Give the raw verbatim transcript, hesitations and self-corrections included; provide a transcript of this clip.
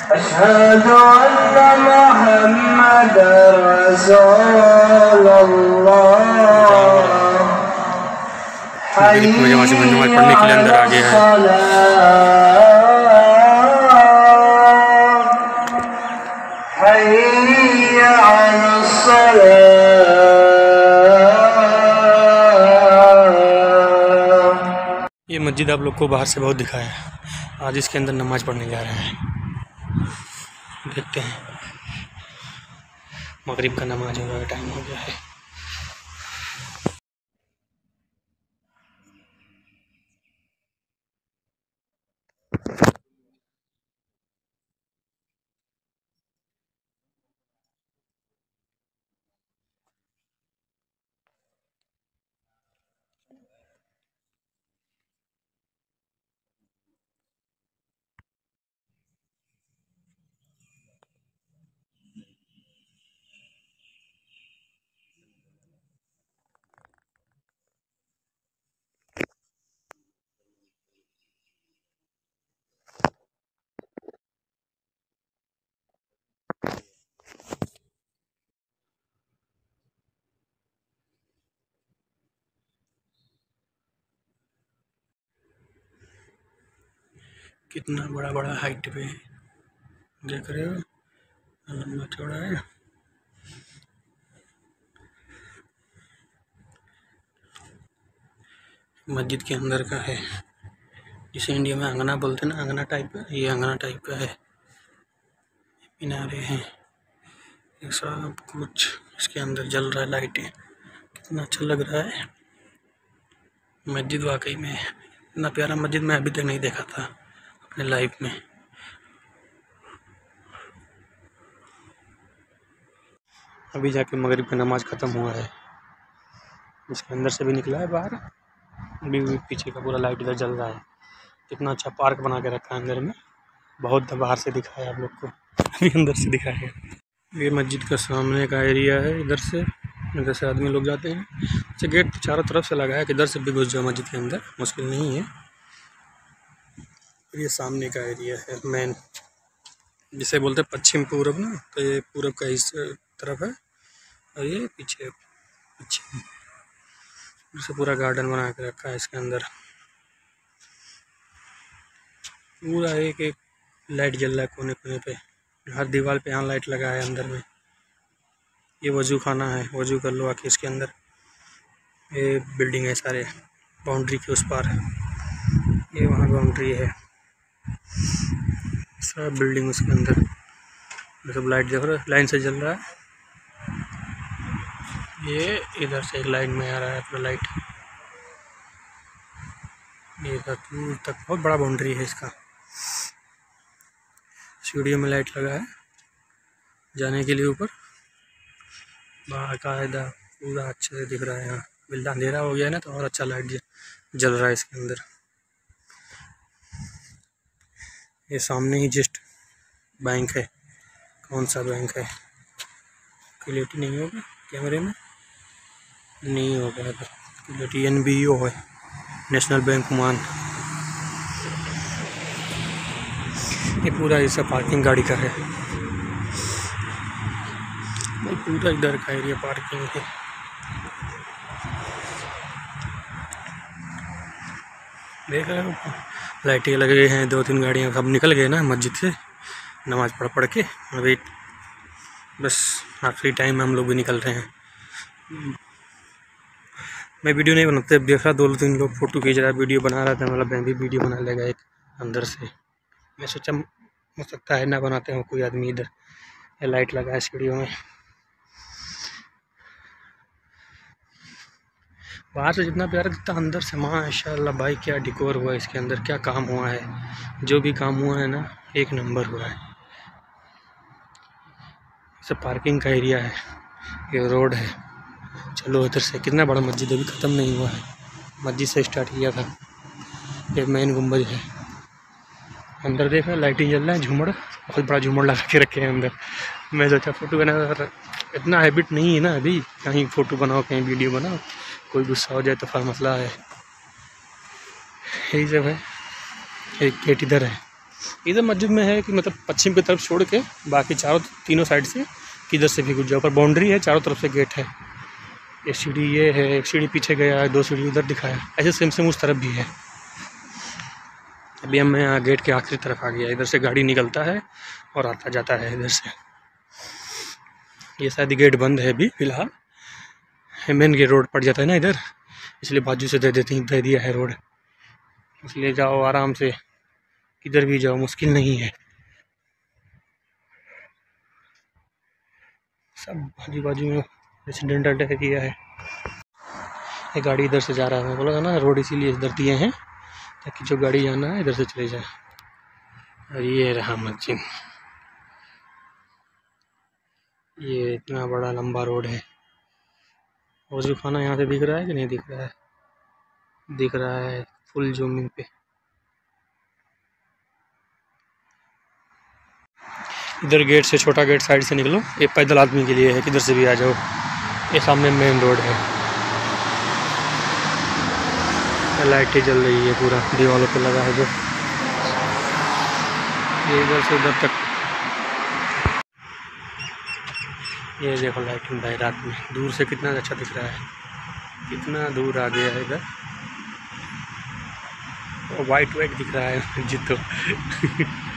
अशहदु अन्ना मुहम्मदर रसूलुल्लाह। नमाज पढ़ने के लिए अंदर आ गया है। ये मस्जिद आप लोग को बाहर से बहुत दिखाया है। आज इसके अंदर नमाज पढ़ने जा रहे हैं। देखते हैं, मगरिब का नमाज होने का टाइम हो गया है। कितना बड़ा बड़ा हाइट पे देख रहे हो, लंबा चौड़ा है। मस्जिद के अंदर का है, जिसे इंडिया में अंगना बोलते हैं ना, अंगना टाइप का। ये अंगना टाइप का है। मीनारे हैं, ये सब कुछ इसके अंदर जल रहा है। लाइटें, कितना अच्छा लग रहा है। मस्जिद वाकई में इतना प्यारा मस्जिद मैं अभी तक नहीं देखा था अपने लाइफ में। अभी जाके मगरिब का नमाज ख़त्म हुआ है। इसके अंदर से भी निकला है बाहर। अभी भी पीछे का पूरा लाइट इधर जल रहा है। कितना अच्छा पार्क बना के रखा है अंदर में। बहुत बाहर से दिखाया आप लोग को, अभी अंदर से दिखाया। ये मस्जिद का सामने का एरिया है। इधर से इधर से आदमी लोग जाते हैं। अच्छा, गेट चारों तरफ से लगा है कि इधर से भी घुस जाओ मस्जिद के अंदर, मुश्किल नहीं है। ये सामने का एरिया है मेन, जिसे बोलते हैं पश्चिम पूरब ना, तो ये पूरब का इस तरफ है और ये पीछे पश्चिम। से पूरा गार्डन बना के रखा है इसके अंदर। पूरा एक एक लाइट जल रहा है कोने कोने पे। हर दीवार पे यहाँ लाइट लगा है अंदर में। ये वजू खाना है, वजू कर लो आके इसके अंदर। ये बिल्डिंग है सारे, बाउंड्री के उस पार। ये वहाँ बाउंड्री है, सब बिल्डिंग उसके अंदर। ये सब लाइट देख रहे हो, लाइन से जल रहा है। ये इधर से एक लाइन में आ रहा है पूरा लाइट। ये इधर दूर तक बहुत बड़ा बाउंड्री है इसका। सीढ़ियों में लाइट लगा है जाने के लिए ऊपर। बाकायदा पूरा अच्छे से दिख रहा है। यहाँ बिल्कुल अंधेरा हो गया है ना, तो और अच्छा लाइट जल रहा है इसके अंदर। ये सामने ही जस्ट बैंक है। कौन सा बैंक है, क्लियरिटी नहीं होगा कैमरे में, नहीं होगा इधर क्लियरिटी। एन बी ओ है, नेशनल बैंक ओमान। ये पूरा ऐसा पार्किंग गाड़ी का है। पूरा इधर का एरिया पार्किंग है। देख रहे हो, लाइटें लगे हुए हैं। दो तीन गाड़ियाँ सब निकल गए ना मस्जिद से नमाज पढ़ पढ़ के। अभी बस आखिरी टाइम में हम लोग भी निकल रहे हैं। मैं वीडियो नहीं बनाते, देखा दो तीन लोग फ़ोटो खींच रहा है, वीडियो बना रहा था। मतलब मैं भी वीडियो बना लेगा एक अंदर से। मैं सोचा हो सकता है ना बनाते हो कोई आदमी। इधर ये लाइट लगा है सीढ़ियों में। बाहर से जितना प्यारा दिखता है, अंदर से माशाल्लाह भाई क्या डिकोर हुआ है इसके अंदर, क्या काम हुआ है। जो भी काम हुआ है ना, एक नंबर हुआ है। सब पार्किंग का एरिया है, ये रोड है। चलो उधर से, कितना बड़ा मस्जिद अभी ख़त्म नहीं हुआ है। मस्जिद से स्टार्ट किया था। ये मेन गुम्बद है। अंदर देखा लाइटिंग जल रहा है, झूमर, बहुत बड़ा झूमर लगा के रखे हैं अंदर। मैं सोचा फ़ोटो बना, इतना हैबिट नहीं है ना अभी, कहीं फ़ोटो बनाओ कहीं वीडियो बनाओ, कोई गुस्सा हो जाए तो फिर मसला है। यही सब है। एक गेट इधर है, इधर मस्जिद में है कि मतलब पश्चिम की तरफ छोड़ के बाकी चारों तीनों साइड से किधर से भी घुस जाओ, पर बाउंड्री है, चारों तरफ से गेट है। एक सीढ़ी ये है, एक सीढ़ी पीछे गया है, दो सीढ़ी उधर दिखाया, ऐसे सेम सेम उस तरफ भी है। अभी हम मैं यहाँ गेट के आखिरी तरफ आ गया, इधर से गाड़ी निकलता है और आता जाता है इधर से। ये शायद गेट बंद है अभी फ़िलहाल, मेन गेट रोड पड़ जाता है ना इधर, इसलिए बाजू से दे देती दे दिया है रोड, इसलिए जाओ आराम से, किधर भी जाओ, मुश्किल नहीं है। सब आजू बाजू में रेसिडेंटल एरिया है। ये गाड़ी इधर से जा रहा है, मैं बोला था ना रोड इसीलिए इधर दिए हैं ताकि जो गाड़ी जाना है इधर से चले जाए। और ये रहा मस्जिद, ये इतना बड़ा लंबा रोड है। वज़ू खाना यहाँ से दिख रहा है कि नहीं दिख रहा है? दिख रहा है फुल जूमिंग पे। इधर गेट से, छोटा गेट साइड से निकलो, ये पैदल आदमी के लिए है, किधर से भी आ जाओ। ये सामने मेन रोड है, लाइटें जल रही है, पूरा दीवारों पे लगा है जो, ये इधर से उधर तक। ये देखो लाइटिंग भाई रात में, दूर से कितना अच्छा दिख रहा है, कितना दूर आ गया है इधर, वाइट वाइट दिख रहा है मस्जिद तो